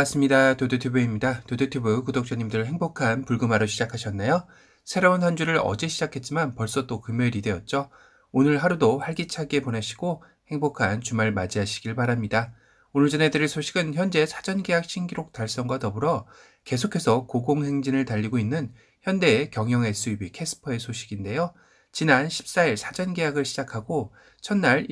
반갑습니다. 도도튜브입니다. 도도튜브 구독자님들 행복한 불금하루 시작하셨나요? 새로운 한 주를 어제 시작했지만 벌써 또 금요일이 되었죠. 오늘 하루도 활기차게 보내시고 행복한 주말 맞이하시길 바랍니다. 오늘 전해드릴 소식은 현재 사전계약 신기록 달성과 더불어 계속해서 고공행진을 달리고 있는 현대의 경영 SUV 캐스퍼의 소식인데요. 지난 14일 사전계약을 시작하고 첫날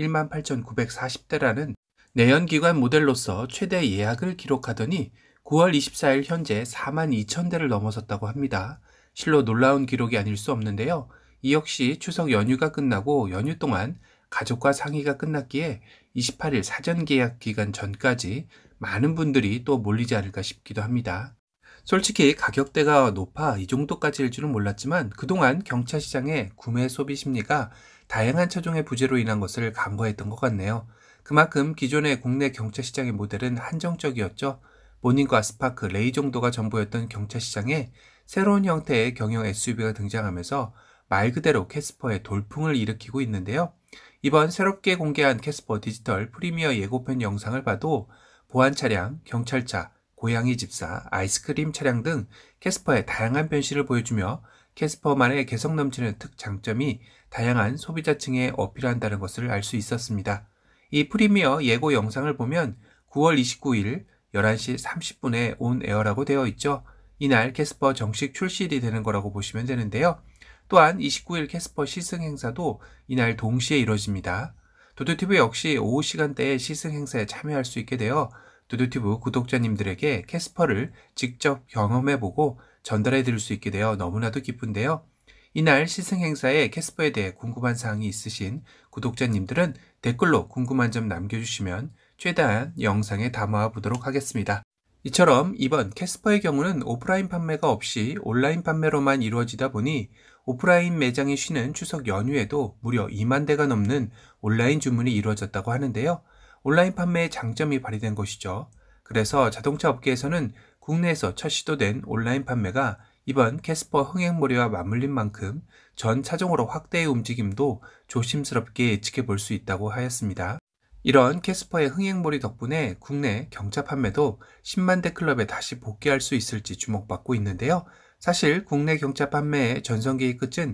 18,940대라는 내연기관 모델로서 최대 예약을 기록하더니 9월 24일 현재 42,000대를 넘어섰다고 합니다. 실로 놀라운 기록이 아닐 수 없는데요. 이 역시 추석 연휴가 끝나고 연휴 동안 가족과 상의가 끝났기에 28일 사전 계약 기간 전까지 많은 분들이 또 몰리지 않을까 싶기도 합니다. 솔직히 가격대가 높아 이 정도까지일 줄은 몰랐지만 그동안 경차 시장의 구매 소비 심리가 다양한 차종의 부재로 인한 것을 간과했던 것 같네요. 그만큼 기존의 국내 경차 시장의 모델은 한정적이었죠. 모닝과 스파크, 레이 정도가 전부였던 경차 시장에 새로운 형태의 경영 SUV가 등장하면서 말 그대로 캐스퍼의 돌풍을 일으키고 있는데요. 이번 새롭게 공개한 캐스퍼 디지털 프리미어 예고편 영상을 봐도 보안 차량, 경찰차, 고양이 집사, 아이스크림 차량 등 캐스퍼의 다양한 변신을 보여주며 캐스퍼만의 개성 넘치는 특장점이 다양한 소비자층에 어필한다는 것을 알 수 있었습니다. 이 프리미어 예고 영상을 보면 9월 29일 11시 30분에 온 에어라고 되어 있죠. 이날 캐스퍼 정식 출시일이 되는 거라고 보시면 되는데요. 또한 29일 캐스퍼 시승 행사도 이날 동시에 이뤄집니다. 도도튜브 역시 오후 시간대에 시승 행사에 참여할 수 있게 되어 도도튜브 구독자님들에게 캐스퍼를 직접 경험해보고 전달해 드릴 수 있게 되어 너무나도 기쁜데요. 이날 시승 행사에 캐스퍼에 대해 궁금한 사항이 있으신 구독자님들은 댓글로 궁금한 점 남겨주시면 최대한 영상에 담아 보도록 하겠습니다. 이처럼 이번 캐스퍼의 경우는 오프라인 판매가 없이 온라인 판매로만 이루어지다 보니 오프라인 매장이 쉬는 추석 연휴에도 무려 2만 대가 넘는 온라인 주문이 이루어졌다고 하는데요. 온라인 판매의 장점이 발휘된 것이죠. 그래서 자동차 업계에서는 국내에서 첫 시도된 온라인 판매가 이번 캐스퍼 흥행몰이와 맞물린 만큼 전 차종으로 확대의 움직임도 조심스럽게 예측해 볼 수 있다고 하였습니다. 이런 캐스퍼의 흥행몰이 덕분에 국내 경차 판매도 10만 대 클럽에 다시 복귀할 수 있을지 주목받고 있는데요. 사실 국내 경차 판매의 전성기의 끝은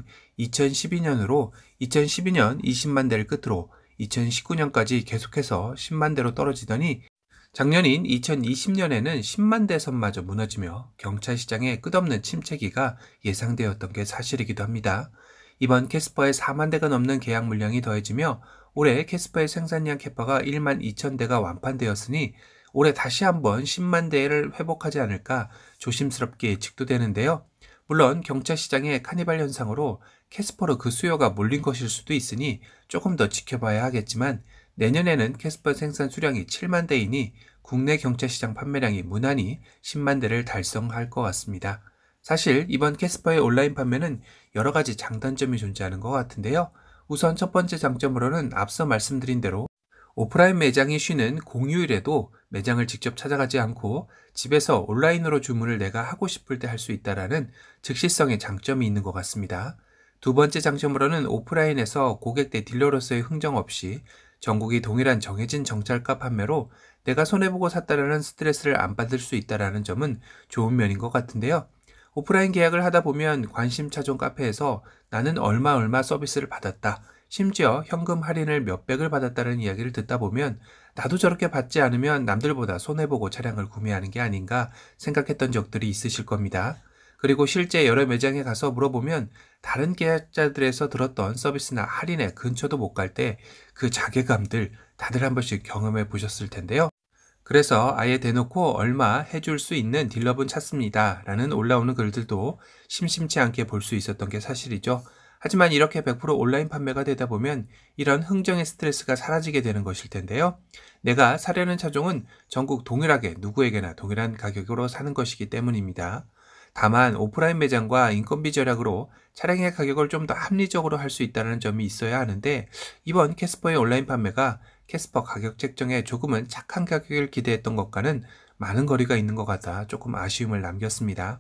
2012년으로 2012년 20만 대를 끝으로 2019년까지 계속해서 10만 대로 떨어지더니 작년인 2020년에는 10만 대 선마저 무너지며 경차 시장의 끝없는 침체기가 예상되었던 게 사실이기도 합니다. 이번 캐스퍼의 4만 대가 넘는 계약 물량이 더해지며 올해 캐스퍼의 생산량 캐파가 1만 2천 대가 완판되었으니 올해 다시 한번 10만 대를 회복하지 않을까 조심스럽게 예측도 되는데요. 물론 경차 시장의 카니발 현상으로 캐스퍼로 그 수요가 몰린 것일 수도 있으니 조금 더 지켜봐야 하겠지만 내년에는 캐스퍼 생산 수량이 7만 대이니 국내 경차 시장 판매량이 무난히 10만 대를 달성할 것 같습니다. 사실 이번 캐스퍼의 온라인 판매는 여러 가지 장단점이 존재하는 것 같은데요. 우선 첫 번째 장점으로는 앞서 말씀드린 대로 오프라인 매장이 쉬는 공휴일에도 매장을 직접 찾아가지 않고 집에서 온라인으로 주문을 내가 하고 싶을 때 할 수 있다는 즉시성의 장점이 있는 것 같습니다. 두 번째 장점으로는 오프라인에서 고객 대 딜러로서의 흥정 없이 전국이 동일한 정해진 정찰가 판매로 내가 손해보고 샀다라는 스트레스를 안 받을 수 있다는 점은 좋은 면인 것 같은데요. 오프라인 계약을 하다 보면 관심 차종 카페에서 나는 얼마 서비스를 받았다. 심지어 현금 할인을 몇백을 받았다는 이야기를 듣다 보면 나도 저렇게 받지 않으면 남들보다 손해보고 차량을 구매하는 게 아닌가 생각했던 적들이 있으실 겁니다. 그리고 실제 여러 매장에 가서 물어보면 다른 계약자들에서 들었던 서비스나 할인에 근처도 못 갈 때 그 자괴감들 다들 한 번씩 경험해 보셨을 텐데요. 그래서 아예 대놓고 얼마 해줄 수 있는 딜러분 찾습니다 라는 올라오는 글들도 심심치 않게 볼 수 있었던 게 사실이죠. 하지만 이렇게 100% 온라인 판매가 되다 보면 이런 흥정의 스트레스가 사라지게 되는 것일 텐데요. 내가 사려는 차종은 전국 동일하게 누구에게나 동일한 가격으로 사는 것이기 때문입니다. 다만 오프라인 매장과 인건비 절약으로 차량의 가격을 좀 더 합리적으로 할 수 있다는 점이 있어야 하는데 이번 캐스퍼의 온라인 판매가 캐스퍼 가격 책정에 조금은 착한 가격을 기대했던 것과는 많은 거리가 있는 것 같아 조금 아쉬움을 남겼습니다.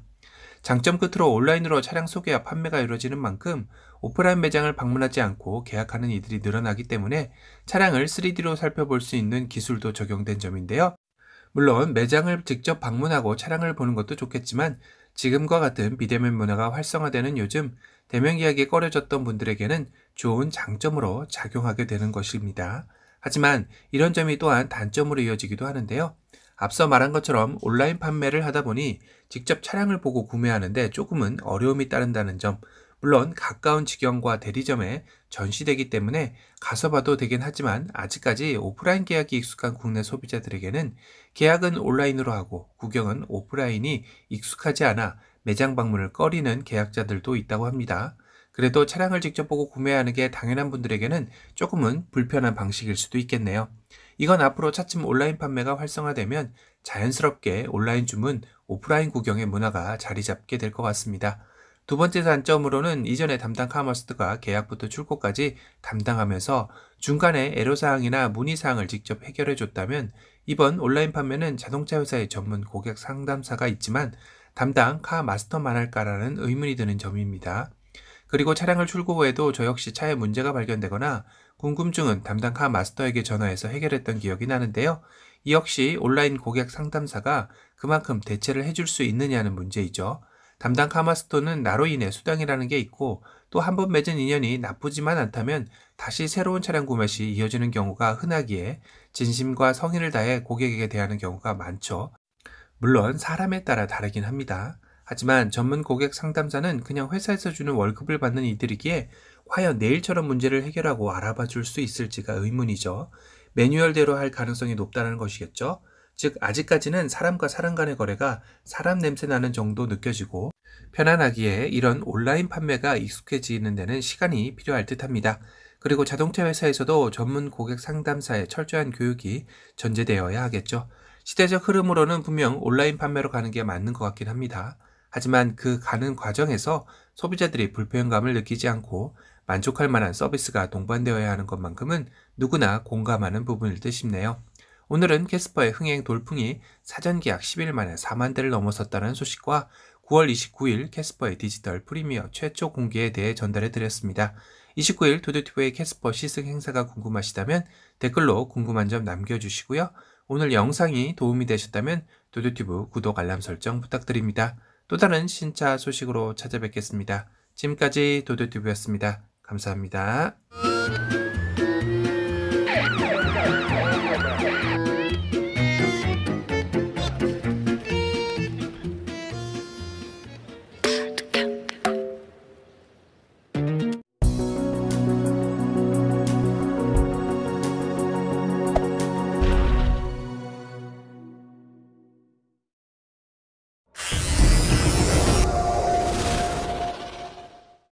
장점 끝으로 온라인으로 차량 소개와 판매가 이루어지는 만큼 오프라인 매장을 방문하지 않고 계약하는 이들이 늘어나기 때문에 차량을 3D로 살펴볼 수 있는 기술도 적용된 점인데요. 물론 매장을 직접 방문하고 차량을 보는 것도 좋겠지만 지금과 같은 비대면 문화가 활성화되는 요즘 대면 계약이 꺼려졌던 분들에게는 좋은 장점으로 작용하게 되는 것입니다. 하지만 이런 점이 또한 단점으로 이어지기도 하는데요. 앞서 말한 것처럼 온라인 판매를 하다 보니 직접 차량을 보고 구매하는데 조금은 어려움이 따른다는 점, 물론 가까운 직영과 대리점에 전시되기 때문에 가서 봐도 되긴 하지만 아직까지 오프라인 계약이 익숙한 국내 소비자들에게는 계약은 온라인으로 하고 구경은 오프라인이 익숙하지 않아 매장 방문을 꺼리는 계약자들도 있다고 합니다. 그래도 차량을 직접 보고 구매하는 게 당연한 분들에게는 조금은 불편한 방식일 수도 있겠네요. 이건 앞으로 차츰 온라인 판매가 활성화되면 자연스럽게 온라인 주문, 오프라인 구경의 문화가 자리 잡게 될 것 같습니다. 두 번째 단점으로는 이전에 담당 카머스가 계약부터 출고까지 담당하면서 중간에 애로사항이나 문의사항을 직접 해결해 줬다면 이번 온라인 판매는 자동차 회사의 전문 고객 상담사가 있지만 담당 카마스터만 할까라는 의문이 드는 점입니다. 그리고 차량을 출고 후에도 저 역시 차에 문제가 발견되거나 궁금증은 담당 카마스터에게 전화해서 해결했던 기억이 나는데요. 이 역시 온라인 고객 상담사가 그만큼 대체를 해줄 수 있느냐는 문제이죠. 담당 카마스터는 나로 인해 수당이라는 게 있고 또 한 번 맺은 인연이 나쁘지만 않다면 다시 새로운 차량 구매 시 이어지는 경우가 흔하기에 진심과 성의를 다해 고객에게 대하는 경우가 많죠. 물론 사람에 따라 다르긴 합니다. 하지만 전문 고객 상담사는 그냥 회사에서 주는 월급을 받는 이들이기에 과연 내일처럼 문제를 해결하고 알아봐 줄 수 있을지가 의문이죠. 매뉴얼대로 할 가능성이 높다는 것이겠죠. 즉 아직까지는 사람과 사람 간의 거래가 사람 냄새 나는 정도 느껴지고 편안하기에 이런 온라인 판매가 익숙해지는 데는 시간이 필요할 듯합니다. 그리고 자동차 회사에서도 전문 고객 상담사의 철저한 교육이 전제되어야 하겠죠. 시대적 흐름으로는 분명 온라인 판매로 가는 게 맞는 것 같긴 합니다. 하지만 그 가는 과정에서 소비자들이 불편감을 느끼지 않고 만족할 만한 서비스가 동반되어야 하는 것만큼은 누구나 공감하는 부분일 듯 싶네요. 오늘은 캐스퍼의 흥행 돌풍이 사전 계약 10일 만에 4만 대를 넘어섰다는 소식과 9월 29일 캐스퍼의 디지털 프리미어 최초 공개에 대해 전달해 드렸습니다. 29일 도드튜브의 캐스퍼 시승 행사가 궁금하시다면 댓글로 궁금한 점 남겨주시고요. 오늘 영상이 도움이 되셨다면 도드튜브 구독 알람 설정 부탁드립니다. 또 다른 신차 소식으로 찾아뵙겠습니다. 지금까지 도드튜브였습니다. 감사합니다.